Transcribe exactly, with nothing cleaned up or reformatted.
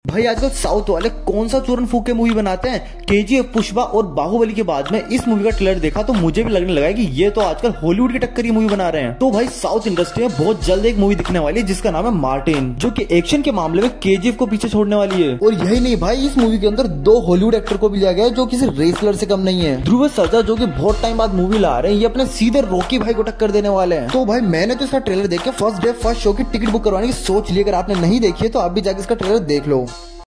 भाई आजकल साउथ वाले कौन सा चूरन फूक के मूवी बनाते हैं। केजीएफ, पुष्पा और बाहुबली के बाद में इस मूवी का ट्रेलर देखा तो मुझे भी लगने लगा कि ये तो आजकल हॉलीवुड की टक्कर की मूवी बना रहे हैं। तो भाई साउथ इंडस्ट्री में बहुत जल्द एक मूवी दिखने वाली है जिसका नाम है मार्टिन, जो कि एक्शन के मामले में केजीएफ को पीछे छोड़ने वाली है। और यही नहीं भाई, इस मूवी के अंदर दो हॉलीवुड एक्टर को भी लिया गया है जो किसी रेसलर से कम नहीं है। ध्रुव सर्जा जो की बहुत टाइम बाद मूवी ला रहे हैं, ये अपने सीधे रॉकी भाई को टक्कर देने वाले हैं। तो भाई मैंने तो इसका ट्रेलर देख के फर्स्ट डे फर्स्ट शो की टिकट बुक करवाने की सोच ली। अगर आपने नहीं देखी है तो आप भी जाकर इसका ट्रेलर देख लो।